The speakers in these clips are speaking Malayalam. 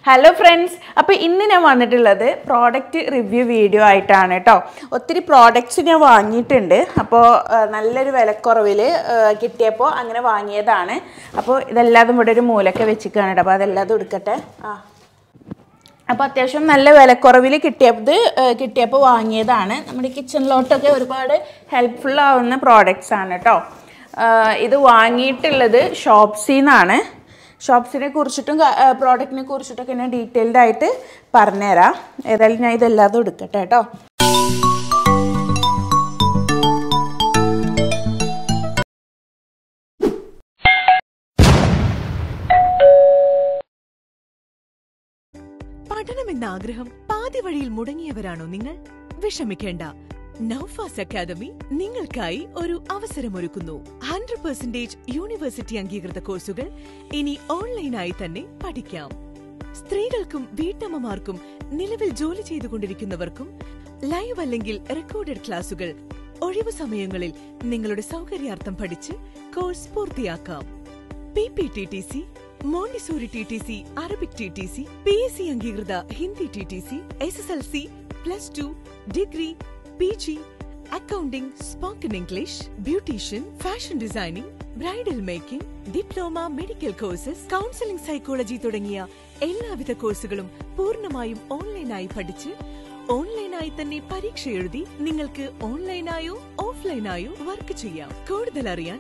Hello friends, അപ്പോൾ ഇന്ന് ഞാൻ വന്നിട്ടുള്ളത് പ്രോഡക്റ്റ് റിവ്യൂ വീഡിയോ ആയിട്ടാണ് ട്ടോ. ഒത്തിരി പ്രോഡക്റ്റ്സ് ഞാൻ വാങ്ങിയിട്ടുണ്ട്. അപ്പോൾ നല്ലൊരു വിലക്കുറവിൽ കിട്ടിയപ്പോൾ അങ്ങനെ വാങ്ങിയതാണ്. അപ്പോൾ ഇതെല്ലാം ഇവിടെ ഒരു മൂലക്കെ വെച്ചിട്ടാണ് ട്ടോ. അപ്പോൾ അതെല്ലാം എടുക്കട്ടെ. അപ്പോൾ അത്യാവശ്യം നല്ല വിലക്കുറവിൽ കിട്ടിയപ്പോൾ വാങ്ങിയതാണ്. നമ്മുടെ കിച്ചണിലോട്ടൊക്കെ ഒരുപാട് ഹെൽപ്ഫുൾ ആവുന്ന പ്രോഡക്റ്റ്സ് ആണ് ട്ടോ. ഇത് വാങ്ങിയിട്ടുള്ളത് ഷോപ്സിന്നാണ്. ഷോപ്സിനെ കുറിച്ചിട്ടും പ്രോഡക്റ്റിനെ കുറിച്ചിട്ടൊക്കെ ഞാൻ ഡീറ്റെയിൽഡ് ആയിട്ട് പറഞ്ഞുതരാം. ഏതായാലും ഞാൻ ഇതെല്ലാതും എടുക്കട്ടെ കേട്ടോ. പഠനമെന്ന ആഗ്രഹം പാതി വഴിയിൽ മുടങ്ങിയവരാണോ നിങ്ങൾ? വിഷമിക്കേണ്ട. നൗഫാസ് അക്കാദമി നിങ്ങൾക്കായി ഒരു അവസരമൊരുക്കുന്നു. 100% യൂണിവേഴ്സിറ്റി അംഗീകൃത കോഴ്സുകൾ ഇനി ഓൺലൈനായി തന്നെ പഠിക്കാം. സ്ത്രീകൾക്കും വീട്ടമ്മമാർക്കും നിലവിൽ ജോലി ചെയ്തുകൊണ്ടിരിക്കുന്നവർക്കും ലൈവ് അല്ലെങ്കിൽ റെക്കോർഡഡ് ക്ലാസുകൾ ഒഴിവു സമയങ്ങളിൽ നിങ്ങളുടെ സൗകര്യാർത്ഥം പഠിച്ച് കോഴ്സ് പൂർത്തിയാക്കാം. PPTTC, montessori TTC, Arabic TTC, PSC അംഗീകൃത Hindi TTC, SSLC, +2, degree, PG, accounting, spoken English, beautician, fashion designing, bridal making, diploma, medical courses, counselling, psychology തുടങ്ങിയ എല്ലാവിധ കോഴ്സുകളും പൂർണ്ണമായും ഓൺലൈനായി പഠിച്ച് ഓൺലൈനായി തന്നെ പരീക്ഷ എഴുതി നിങ്ങൾക്ക് ഓൺലൈനായോ ഓഫ്ലൈനായോ വർക്ക് ചെയ്യാം. കൂടുതൽ അറിയാൻ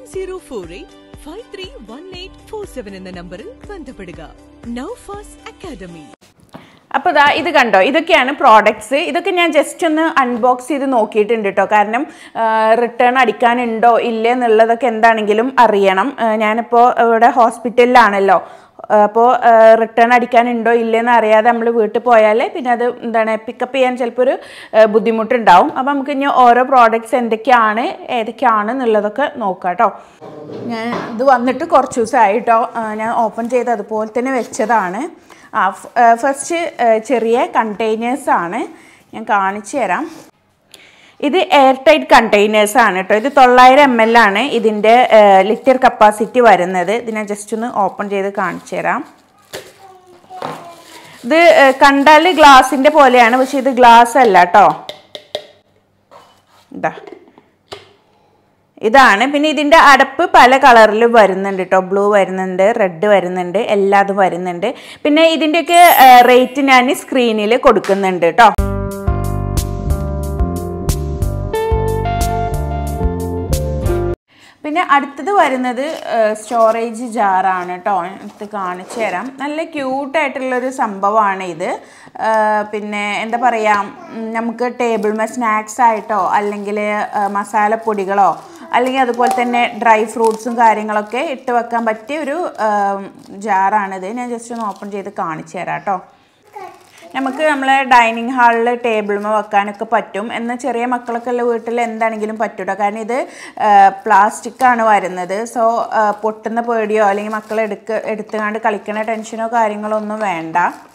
9048531847 എന്ന നമ്പറിൽ ബന്ധപ്പെടുക. നൗഫാസ് അക്കാദമി. അപ്പോൾ ഇത് കണ്ടോ, ഇതൊക്കെയാണ് പ്രോഡക്ട്സ്. ഇതൊക്കെ ഞാൻ ജസ്റ്റ് ഒന്ന് അൺബോക്സ് ചെയ്ത് നോക്കിയിട്ടുണ്ട് കേട്ടോ. കാരണം റിട്ടേൺ അടിക്കാനുണ്ടോ ഇല്ലേ എന്നുള്ളതൊക്കെ എന്താണെങ്കിലും അറിയണം. ഞാനിപ്പോൾ ഇവിടെ ഹോസ്പിറ്റലിലാണല്ലോ. അപ്പോൾ റിട്ടേൺ അടിക്കാനുണ്ടോ ഇല്ലയെന്ന് അറിയാതെ നമ്മൾ വീട്ടിൽ പോയാൽ പിന്നെ അത് പിക്കപ്പ് ചെയ്യാൻ ചിലപ്പോൾ ഒരു ബുദ്ധിമുട്ടുണ്ടാവും. അപ്പോൾ നമുക്ക് ഇനി ഓരോ പ്രോഡക്ട്സ് ഏതൊക്കെയാണ് എന്നുള്ളതൊക്കെ നോക്കാം കേട്ടോ. ഞാൻ ഇത് വന്നിട്ട് കുറച്ച് ദിവസമായിട്ടോ. ഞാൻ ഓപ്പൺ ചെയ്ത് അതുപോലെ തന്നെ വെച്ചതാണ്. ഫസ്റ്റ് ചെറിയ കണ്ടെയ്നേഴ്സാണ്, ഞാൻ കാണിച്ചു തരാം. ഇത് എയർ ടൈറ്റ് കണ്ടെയ്നേഴ്സാണ് കേട്ടോ. ഇത് 900 ml ആണ് ഇതിൻ്റെ ലിറ്റർ കപ്പാസിറ്റി വരുന്നത്. ഇത് ഞാൻ ജസ്റ്റ് ഒന്ന് ഓപ്പൺ ചെയ്ത് കാണിച്ചു തരാം. ഇത് കണ്ടാൽ ഗ്ലാസിൻ്റെ പോലെയാണ്, പക്ഷെ ഇത് ഗ്ലാസ് അല്ല കേട്ടോ. ഇതാണ്. പിന്നെ ഇതിൻ്റെ അടപ്പ് പല കളറിൽ വരുന്നുണ്ട് കേട്ടോ. ബ്ലൂ വരുന്നുണ്ട്, റെഡ് വരുന്നുണ്ട്, എല്ലാതും വരുന്നുണ്ട്. പിന്നെ ഇതിൻ്റെയൊക്കെ റേറ്റ് ഞാൻ സ്ക്രീനിൽ കൊടുക്കുന്നുണ്ട് കേട്ടോ. പിന്നെ അടുത്തത് വരുന്നത് സ്റ്റോറേജ് ജാറാണ് കേട്ടോ. ഇത് കാണിച്ചു തരാം. നല്ല ക്യൂട്ടായിട്ടുള്ളൊരു സംഭവമാണ് ഇത്. പിന്നെ എന്താ പറയുക, നമുക്ക് ടേബിൾമേ സ്നാക്സ് ആയിട്ടോ അല്ലെങ്കിൽ മസാലപ്പൊടികളോ അല്ലെങ്കിൽ അതുപോലെ തന്നെ ഡ്രൈ ഫ്രൂട്ട്സും കാര്യങ്ങളൊക്കെ ഇട്ട് വെക്കാൻ പറ്റിയ ഒരു ജാറാണിത്. ഞാൻ ജസ്റ്റ് ഒന്ന് ഓപ്പൺ ചെയ്ത് കാണിച്ചു തരാം കേട്ടോ. നമുക്ക് നമ്മളെ ഡൈനിങ് ഹാളിൽ ടേബിളിൽ വെക്കാനൊക്കെ പറ്റും. എന്നാൽ ചെറിയ മക്കളൊക്കെ ഉള്ള വീട്ടിൽ എന്താണെങ്കിലും പറ്റൂട്ടോ. കാരണം ഇത് പ്ലാസ്റ്റിക്കാണ് വരുന്നത്. സോ പൊട്ടുന്ന പേടിയോ അല്ലെങ്കിൽ മക്കളെ എടുത്തുകൊണ്ട് കളിക്കണ ടെൻഷനോ കാര്യങ്ങളോ ഒന്നും വേണ്ട.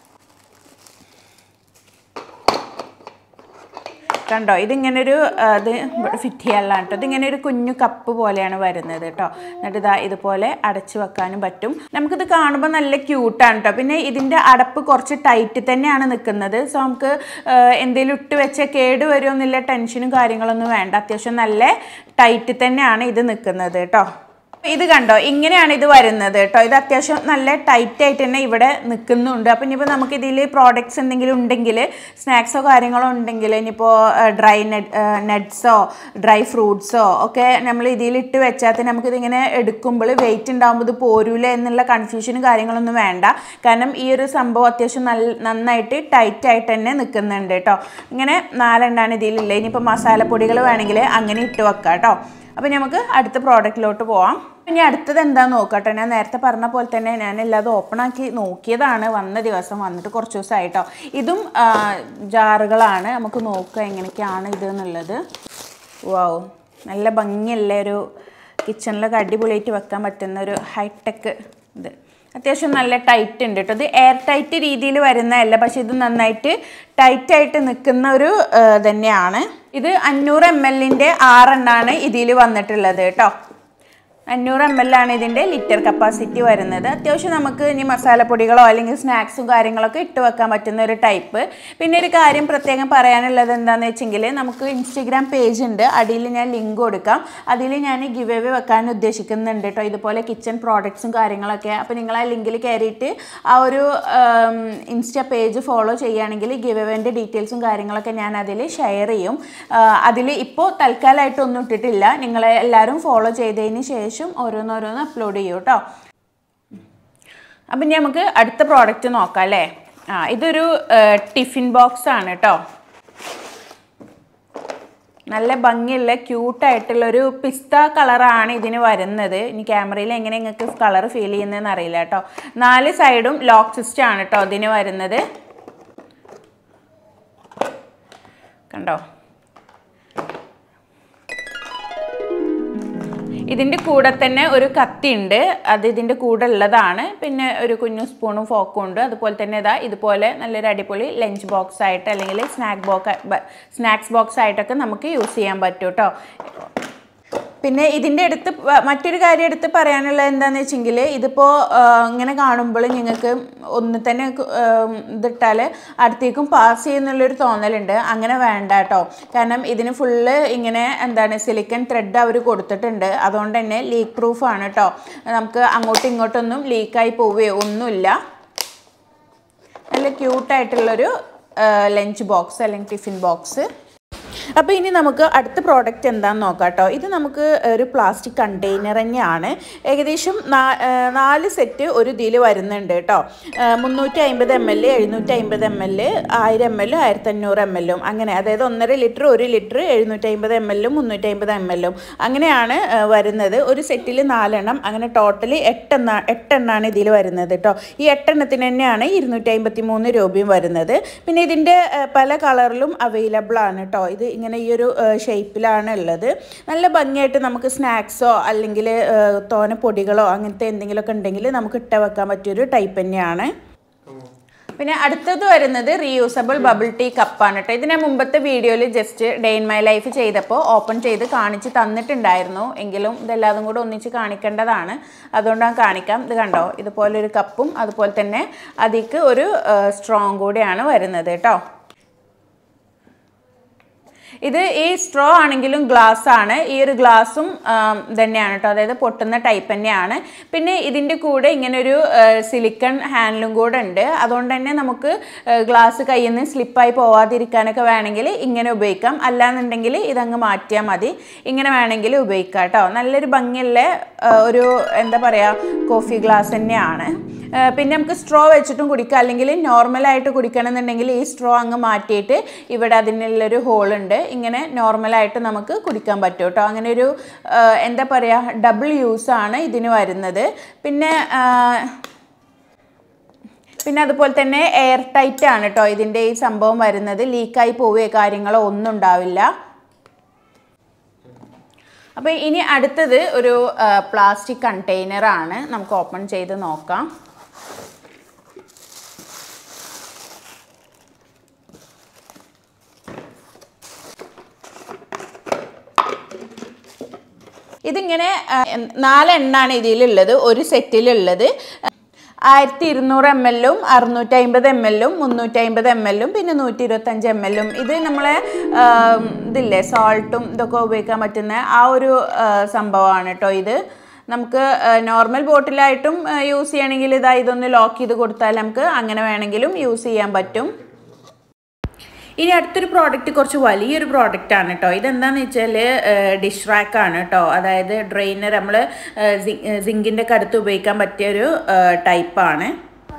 കണ്ടോ, ഇതിങ്ങനൊരു ഇത് ഫിറ്റ് ചെയ്യാനുള്ള കേട്ടോ. ഇതിങ്ങനെ ഒരു കുഞ്ഞു കപ്പ് പോലെയാണ് വരുന്നത് കേട്ടോ. എന്നിട്ട് ഇതുപോലെ അടച്ചു വെക്കാനും പറ്റും. നമുക്കിത് കാണുമ്പോൾ നല്ല ക്യൂട്ടാണ് കേട്ടോ. പിന്നെ ഇതിൻ്റെ അടപ്പ് കുറച്ച് ടൈറ്റ് തന്നെയാണ് നിൽക്കുന്നത്. സോ നമുക്ക് എന്തെങ്കിലും ഇട്ട് വെച്ചാൽ കേട് വരുമെന്നില്ല ടെൻഷനും കാര്യങ്ങളൊന്നും വേണ്ട. അത്യാവശ്യം നല്ല ടൈറ്റ് തന്നെയാണ് ഇത് നിൽക്കുന്നത് കേട്ടോ. ഇത് കണ്ടോ, ഇങ്ങനെയാണ് ഇത് വരുന്നത് കേട്ടോ. ഇത് അത്യാവശ്യം നല്ല ടൈറ്റ് ആയിട്ട് തന്നെ ഇവിടെ നിൽക്കുന്നുണ്ട്. അപ്പം ഇനിയിപ്പോൾ നമുക്ക് ഇതിൽ പ്രോഡക്ട്സ് എന്തെങ്കിലും ഉണ്ടെങ്കിൽ, സ്നാക്സോ കാര്യങ്ങളോ ഉണ്ടെങ്കിൽ, ഇനിയിപ്പോൾ ഡ്രൈ നട്ട്സോ ഡ്രൈ ഫ്രൂട്ട്സോ ഒക്കെ നമ്മൾ ഇതിലിട്ട് വെച്ചാൽ നമുക്കിതിങ്ങനെ എടുക്കുമ്പോൾ വെയിറ്റ് ഉണ്ടാകുമ്പോൾ ഇത് പോരൂല എന്നുള്ള കൺഫ്യൂഷനും കാര്യങ്ങളൊന്നും വേണ്ട. കാരണം ഈ ഒരു സംഭവം അത്യാവശ്യം നന്നായിട്ട് ടൈറ്റായിട്ട് തന്നെ നിൽക്കുന്നുണ്ട് കേട്ടോ. ഇങ്ങനെ 4 എണ്ണമാണ് ഇതിലില്ല. ഇനിയിപ്പോൾ മസാലപ്പൊടികൾ വേണമെങ്കിൽ അങ്ങനെ ഇട്ട് വെക്കാം കേട്ടോ. അപ്പോൾ നമുക്ക് അടുത്ത പ്രോഡക്റ്റിലോട്ട് പോവാം. ഇനി അടുത്തത് എന്താണെന്ന് നോക്കട്ടെ. ഞാൻ നേരത്തെ പറഞ്ഞ പോലെ തന്നെ ഞാൻ എല്ലാതും ഓപ്പൺ ആക്കി നോക്കിയതാണ് വന്ന ദിവസം. വന്നിട്ട് കുറച്ച് ദിവസമായിട്ടോ. ഇതും ജാറുകളാണ്. നമുക്ക് നോക്കാം എങ്ങനെയൊക്കെയാണ് ഇത് എന്നുള്ളത്. വാവ്, നല്ല ഭംഗിയല്ലേ, ഒരു കിച്ചണിലൊക്കെ അടിപൊളിയായിട്ട് വെക്കാൻ പറ്റുന്ന ഒരു ഹൈടെക് ഇത്. അത്യാവശ്യം നല്ല ടൈറ്റ് ഉണ്ട് കേട്ടോ. ഇത് എയർ ടൈറ്റ് രീതിയിൽ വരുന്നതല്ല, പക്ഷെ ഇത് നന്നായിട്ട് ടൈറ്റായിട്ട് നിൽക്കുന്ന ഒരു തന്നെയാണ്. ഇത് 500 ml 6 എണ്ണമാണ് ഇതിൽ വന്നിട്ടുള്ളത് കേട്ടോ. 500 ml ആണ് ഇതിൻ്റെ ലിറ്റർ കപ്പാസിറ്റി വരുന്നത്. അത്യാവശ്യം നമുക്ക് ഇനി മസാലപ്പൊടികളോ അല്ലെങ്കിൽ സ്നാക്സും കാര്യങ്ങളൊക്കെ ഇട്ട് വെക്കാൻ പറ്റുന്ന ഒരു ടൈപ്പ്. പിന്നെ ഒരു കാര്യം പ്രത്യേകം പറയാനുള്ളത് എന്താണെന്ന് വെച്ചെങ്കിൽ നമുക്ക് ഇൻസ്റ്റഗ്രാം പേജ് ഉണ്ട്, അടിയിൽ ഞാൻ ലിങ്ക് കൊടുക്കാം. അതിൽ ഞാൻ ഗിവ് അവേ വെക്കാൻ ഉദ്ദേശിക്കുന്നുണ്ട് കേട്ടോ, ഇതുപോലെ കിച്ചൺ പ്രോഡക്ട്സും കാര്യങ്ങളൊക്കെ. അപ്പോൾ നിങ്ങൾ ആ ലിങ്കിൽ കയറിയിട്ട് ആ ഒരു ഇൻസ്റ്റ പേജ് ഫോളോ ചെയ്യുകയാണെങ്കിൽ ഗിവ് അവേൻ്റെ ഡീറ്റെയിൽസും കാര്യങ്ങളൊക്കെ ഞാൻ അതിൽ ഷെയർ ചെയ്യും. അതിൽ ഇപ്പോൾ തൽക്കാലമായിട്ടൊന്നും ഇട്ടിട്ടില്ല, നിങ്ങളെ എല്ലാവരും ഫോളോ ചെയ്തതിന് ശേഷം ഓരോന്നോരോന്ന് അപ്ലോഡ് ചെയ്യൂ കേട്ടോ. അപ്പം നമുക്ക് അടുത്ത പ്രോഡക്റ്റ് നോക്കാം അല്ലേ. ഇതൊരു ടിഫിൻ ബോക്സ് ആണ് കേട്ടോ. നല്ല ഭംഗിയുള്ള ക്യൂട്ടായിട്ടുള്ളൊരു പിസ്ത കളറാണ് ഇതിന് വരുന്നത്. ഇനി ക്യാമറയിൽ എങ്ങനെ നിങ്ങൾക്ക് കളർ ഫീൽ ചെയ്യുന്നതെന്ന് അറിയില്ല കേട്ടോ. 4 സൈഡും ലോക്ക് സിസ്റ്റം ആണ് കേട്ടോ ഇതിന് വരുന്നത്. കണ്ടോ, ഇതിൻ്റെ കൂടെ തന്നെ ഒരു കത്തി ഉണ്ട്, അത് ഇതിൻ്റെ കൂടെ ഉള്ളതാണ്. പിന്നെ ഒരു കുഞ്ഞു സ്പൂണും ഫോക്കും ഉണ്ട്. അതുപോലെ തന്നെ ഇതുപോലെ നല്ലൊരു അടിപൊളി ലഞ്ച് ബോക്സ് ആയിട്ട് അല്ലെങ്കിൽ സ്നാക്സ് ബോക്സ് ആയിട്ടൊക്കെ നമുക്ക് യൂസ് ചെയ്യാൻ പറ്റും കേട്ടോ. പിന്നെ ഇതിൻ്റെ അടുത്ത് മറ്റൊരു കാര്യം എടുത്ത് പറയാനുള്ളത് എന്താണെന്ന് വെച്ചെങ്കിൽ ഇതിപ്പോൾ ഇങ്ങനെ കാണുമ്പോൾ നിങ്ങൾക്ക് ഒന്ന് തന്നെ ഇതിട്ടാൽ അടുത്തേക്കും പാസ് ചെയ്യുന്നുള്ളൊരു തോന്നലുണ്ട്. അങ്ങനെ വേണ്ട കേട്ടോ, കാരണം ഇതിന് ഫുള്ള് ഇങ്ങനെ സിലിക്കൺ ത്രെഡ് അവർ കൊടുത്തിട്ടുണ്ട്. അതുകൊണ്ട് തന്നെ ലീക്ക് പ്രൂഫാണ് കേട്ടോ. നമുക്ക് അങ്ങോട്ടും ഇങ്ങോട്ടൊന്നും ലീക്കായി പോവുകയോ ഒന്നുമില്ല. നല്ല ക്യൂട്ടായിട്ടുള്ളൊരു ലഞ്ച് ബോക്സ് അല്ലെങ്കിൽ ടിഫിൻ ബോക്സ്. അപ്പോൾ ഇനി നമുക്ക് അടുത്ത പ്രോഡക്റ്റ് എന്താണെന്ന് നോക്കാം കേട്ടോ. ഇത് നമുക്ക് ഒരു പ്ലാസ്റ്റിക് കണ്ടെയ്നർ തന്നെയാണ്. ഏകദേശം 4 സെറ്റ് ഒരു ഇതിൽ വരുന്നുണ്ട് കേട്ടോ. 350 ml, 750 ml, 1000 ml, 1500 ml അങ്ങനെ, അതായത് 1.5 ലിറ്റർ, 1 ലിറ്റർ, 750 ml, 350 ml അങ്ങനെയാണ് വരുന്നത്. ഒരു സെറ്റിൽ 4 എണ്ണം, അങ്ങനെ ടോട്ടൽ 8 എണ്ണമാണ് ഇതിൽ വരുന്നത് കേട്ടോ. ഈ 8 എണ്ണത്തിന് തന്നെയാണ് 253 രൂപയും വരുന്നത്. പിന്നെ ഇതിൻ്റെ പല കളറിലും അവൈലബിൾ ആണ് കേട്ടോ. ഇത് ഇങ്ങനെ ഈ ഒരു ഷേപ്പിലാണ് ഉള്ളത്. നല്ല ഭംഗിയായിട്ട് നമുക്ക് സ്നാക്സോ അല്ലെങ്കിൽ തോന പൊടികളോ അങ്ങനത്തെ എന്തെങ്കിലുമൊക്കെ ഉണ്ടെങ്കിൽ നമുക്ക് ഇട്ട് വെക്കാൻ പറ്റിയൊരു ടൈപ്പ് തന്നെയാണ്. പിന്നെ അടുത്തത് വരുന്നത് റീയൂസബിൾ ബബിൾ ടീ കപ്പാണ് കേട്ടോ. ഇതിന് മുമ്പത്തെ വീഡിയോയിൽ just day in my life ചെയ്തപ്പോൾ ഓപ്പൺ ചെയ്ത് കാണിച്ച് തന്നിട്ടുണ്ടായിരുന്നു. എങ്കിലും ഇതെല്ലാതും കൂടെ ഒന്നിച്ച് കാണിക്കേണ്ടതാണ്, അതുകൊണ്ടാണ് കാണിക്കാം. ഇത് കണ്ടോ, ഇതുപോലൊരു കപ്പും അതുപോലെ തന്നെ അതിലേക്ക് ഒരു സ്ട്രോങ് കൂടെയാണ് വരുന്നത് കേട്ടോ. ഇത് ഈ സ്ട്രോ ആണെങ്കിലും ഗ്ലാസ് ആണ്. ഈ ഒരു ഗ്ലാസും തന്നെയാണ് കേട്ടോ, അതായത് പൊട്ടുന്ന ടൈപ്പ് തന്നെയാണ്. പിന്നെ ഇതിൻ്റെ കൂടെ ഇങ്ങനൊരു സിലിക്കൺ ഹാൻഡിലും കൂടെ ഉണ്ട്. അതുകൊണ്ട് തന്നെ നമുക്ക് ഗ്ലാസ് കയ്യിൽ നിന്ന് സ്ലിപ്പായി പോവാതിരിക്കാനൊക്കെ വേണമെങ്കിൽ ഇങ്ങനെ ഉപയോഗിക്കാം. അല്ലാന്നുണ്ടെങ്കിൽ ഇതങ്ങ് മാറ്റിയാൽ മതി. ഇങ്ങനെ വേണമെങ്കിൽ ഉപയോഗിക്കാം കേട്ടോ. നല്ലൊരു ഭംഗിയുള്ള ഒരു കോഫി ഗ്ലാസ് തന്നെയാണ്. പിന്നെ നമുക്ക് സ്ട്രോ വെച്ചിട്ടും കുടിക്കാം, അല്ലെങ്കിൽ നോർമലായിട്ട് കുടിക്കണമെന്നുണ്ടെങ്കിൽ ഈ സ്ട്രോ അങ്ങ് മാറ്റിയിട്ട് ഇവിടെ അതിനുള്ളൊരു ഹോളുണ്ട്, ഇങ്ങനെ നോർമലായിട്ട് നമുക്ക് കുടിക്കാൻ പറ്റും കേട്ടോ. അങ്ങനെ ഒരു ഡബിൾ യൂസാണ് ഇതിന് വരുന്നത്. പിന്നെ അതുപോലെ തന്നെ എയർ ടൈറ്റ് ആണ് കേട്ടോ ഇതിൻ്റെ ഈ സംഭവം വരുന്നത്. ലീക്കായി പോവുകയോ കാര്യങ്ങളോ ഒന്നും ഉണ്ടാവില്ല. അപ്പോൾ ഇനി അടുത്തത് ഒരു പ്ലാസ്റ്റിക് കണ്ടെയ്നറാണ്. നമുക്ക് ഓപ്പൺ ചെയ്ത് നോക്കാം. ഇതിങ്ങനെ 4 എണ്ണമാണ് ഇതിലുള്ളത്, ഒരു സെറ്റിലുള്ളത്. 1200 ml, 650 ml, 350 ml, പിന്നെ 125 ml. ഇത് നമ്മളെ ഇതില്ലേ സോൾട്ടും ഇതൊക്കെ ഉപയോഗിക്കാൻ പറ്റുന്ന ആ ഒരു സംഭവമാണ് കേട്ടോ. ഇത് നമുക്ക് നോർമൽ ബോട്ടിലായിട്ടും യൂസ് ചെയ്യണമെങ്കിൽ ഇതൊന്ന് ലോക്ക് ചെയ്ത് കൊടുത്താൽ നമുക്ക് അങ്ങനെ വേണമെങ്കിലും യൂസ് ചെയ്യാൻ പറ്റും. ഇനി അടുത്തൊരു പ്രോഡക്റ്റ് കുറച്ച് വലിയൊരു പ്രോഡക്റ്റാണ് കേട്ടോ. ഇതെന്താണെന്ന് വെച്ചാൽ ഡിഷ് റാക്കാണ് കേട്ടോ. അതായത് ഡ്രെയിനർ, നമ്മൾ സിങ്കിൻ്റെ ഒക്കെ അടുത്ത് ഉപയോഗിക്കാൻ പറ്റിയൊരു ടൈപ്പാണ്.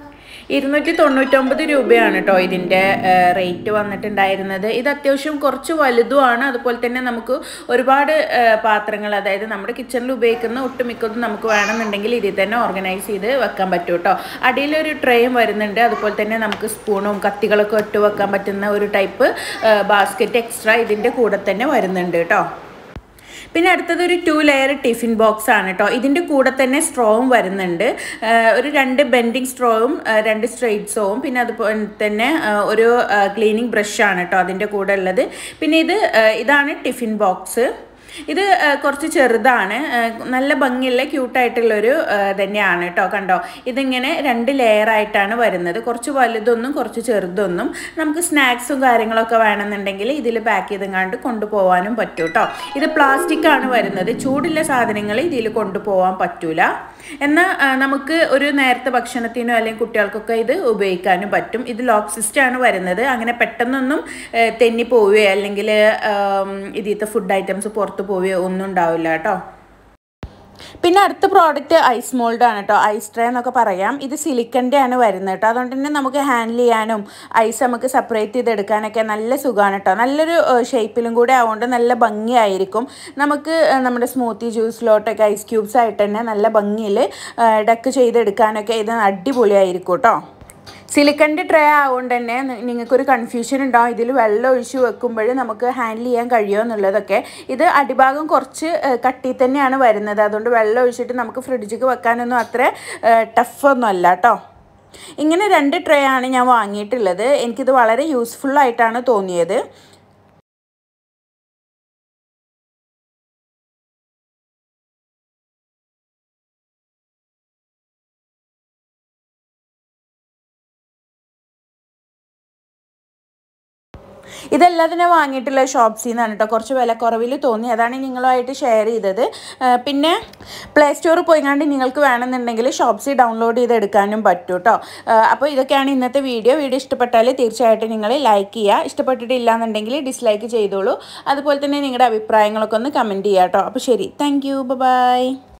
299 രൂപയാണ് കേട്ടോ ഇതിൻ്റെ റേറ്റ് വന്നിട്ടുണ്ടായിരുന്നത്. ഇത് അത്യാവശ്യം കുറച്ച് വലുതുമാണ്. അതുപോലെ തന്നെ നമുക്ക് ഒരുപാട് പാത്രങ്ങൾ, അതായത് നമ്മുടെ കിച്ചണിൽ ഉപയോഗിക്കുന്ന ഒട്ടുമിക്കതും നമുക്ക് വേണമെന്നുണ്ടെങ്കിൽ ഇതിൽ തന്നെ ഓർഗനൈസ് ചെയ്ത് വെക്കാൻ പറ്റും കേട്ടോ. അടിയിലൊരു ട്രേയും വരുന്നുണ്ട്. അതുപോലെ തന്നെ നമുക്ക് സ്പൂണും കത്തികളൊക്കെ ഇട്ട് വെക്കാൻ പറ്റുന്ന ഒരു ടൈപ്പ് ബാസ്ക്കറ്റ് എക്സ്ട്രാ ഇതിൻ്റെ കൂടെ തന്നെ വരുന്നുണ്ട് കേട്ടോ. പിന്നെ അടുത്തത് ഒരു 2 ലെയർ ടിഫിൻ ബോക്സ് ആണ് കേട്ടോ. ഇതിൻ്റെ കൂടെ തന്നെ സ്ട്രോവും വരുന്നുണ്ട്. ഒരു 2 ബെൻഡിങ് സ്ട്രോവും 2 സ്ട്രെയിറ്റ് സ്ട്രോവും പിന്നെ അതുപോലെ തന്നെ ഒരു ക്ലീനിങ് ബ്രഷാണ് കേട്ടോ അതിൻ്റെ കൂടെ ഉള്ളത്. പിന്നെ ഇതാണ് ടിഫിൻ ബോക്സ്. ഇത് കുറച്ച് ചെറുതാണ്, നല്ല ഭംഗിയുള്ള ക്യൂട്ടായിട്ടുള്ളൊരു തന്നെയാണ് കേട്ടോ. കണ്ടോ, ഇതിങ്ങനെ 2 ലെയറായിട്ടാണ് വരുന്നത്, കുറച്ച് വലുതൊന്നും കുറച്ച് ചെറുതൊന്നും. നമുക്ക് സ്നാക്സും കാര്യങ്ങളൊക്കെ വേണമെന്നുണ്ടെങ്കിൽ ഇതിൽ പാക്ക് ചെയ്തെങ്ങാണ്ട് കൊണ്ടുപോകാനും പറ്റും കേട്ടോ. ഇത് പ്ലാസ്റ്റിക് ആണ് വരുന്നത്, ചൂടുള്ള സാധനങ്ങൾ ഇതിൽ കൊണ്ടുപോകാൻ പറ്റൂല. എന്നാൽ നമുക്ക് ഒരു നേരത്തെ ഭക്ഷണത്തിനോ അല്ലെങ്കിൽ കുട്ടികൾക്കൊക്കെ ഇത് ഉപയോഗിക്കാനും പറ്റും. ഇത് ലോക്ക് സിസ്റ്റം ആണ് വരുന്നത്, അങ്ങനെ പെട്ടെന്നൊന്നും തെന്നി പോവുകയോ അല്ലെങ്കിൽ ഇതിലത്തെ ഫുഡ് ഐറ്റംസ് പുറത്ത് പോവുകയോ ഒന്നും ഉണ്ടാവില്ല കേട്ടോ. പിന്നെ അടുത്ത പ്രോഡക്റ്റ് ഐസ് മോൾഡ് ആണ് കേട്ടോ, ഐസ് ട്രേ എന്നൊക്കെ പറയാം. ഇത് സിലിക്കൻ്റെ ആണ് വരുന്നത് കേട്ടോ, അതുകൊണ്ട് തന്നെ നമുക്ക് ഹാൻഡിൽ ചെയ്യാനും ഐസ് നമുക്ക് സെപ്പറേറ്റ് ചെയ്തെടുക്കാനൊക്കെ നല്ല സുഖമാണ് കേട്ടോ. നല്ലൊരു ഷേപ്പിലും കൂടെ ആവുകൊണ്ട് നല്ല ഭംഗിയായിരിക്കും. നമുക്ക് നമ്മുടെ സ്മൂത്തി ജ്യൂസിലോട്ടൊക്കെ ഐസ് ക്യൂബ്സ് ആയിട്ട് തന്നെ നല്ല ഭംഗിയിൽ ഡക്ക് ചെയ്തെടുക്കാനൊക്കെ ഇത് അടിപൊളിയായിരിക്കും കേട്ടോ. സിലിക്കൻ്റെ ട്രേ ആവുകൊണ്ട് തന്നെ നിങ്ങൾക്കൊരു കൺഫ്യൂഷൻ ഉണ്ടാവും, ഇതിൽ വെള്ളം ഒഴിച്ച് വെക്കുമ്പോൾ നമുക്ക് ഹാൻഡിൽ ചെയ്യാൻ കഴിയുമോ എന്നുള്ളതൊക്കെ. ഇത് അടിഭാഗം കുറച്ച് കട്ടി തന്നെയാണ് വരുന്നത്, അതുകൊണ്ട് വെള്ളം ഒഴിച്ചിട്ട് നമുക്ക് ഫ്രിഡ്ജിക്ക് വെക്കാനൊന്നും അത്ര ടഫൊന്നും അല്ല കേട്ടോ. ഇങ്ങനെ 2 ട്രേ ആണ് ഞാൻ വാങ്ങിയിട്ടുള്ളത്, എനിക്കിത് വളരെ യൂസ്ഫുള്ളായിട്ടാണ് തോന്നിയത്. ഇതെല്ലാം തന്നെ വാങ്ങിയിട്ടുള്ള ഷോപ്സിൽ നിന്നാണ് കേട്ടോ, കുറച്ച് വില കുറവിൽ തോന്നി, അതാണ് നിങ്ങളുമായിട്ട് ഷെയർ ചെയ്തത്. പിന്നെ പ്ലേ സ്റ്റോറിൽ പോയിക്കാണ്ട് നിങ്ങൾക്ക് വേണമെന്നുണ്ടെങ്കിൽ ഷോപ്സി ഡൗൺലോഡ് ചെയ്തെടുക്കാനും പറ്റും കേട്ടോ. അപ്പോൾ ഇതൊക്കെയാണ് ഇന്നത്തെ വീഡിയോ ഇഷ്ടപ്പെട്ടാൽ തീർച്ചയായിട്ടും നിങ്ങൾ ലൈക്ക് ചെയ്യുക, ഇഷ്ടപ്പെട്ടിട്ടില്ല എന്നുണ്ടെങ്കിൽ ഡിസ്ലൈക്ക് ചെയ്തോളൂ. അതുപോലെ തന്നെ നിങ്ങളുടെ അഭിപ്രായങ്ങളൊക്കെ ഒന്ന് കമൻറ്റ് ചെയ്യുക കേട്ടോ. അപ്പോൾ ശരി, താങ്ക് യു, ബൈ.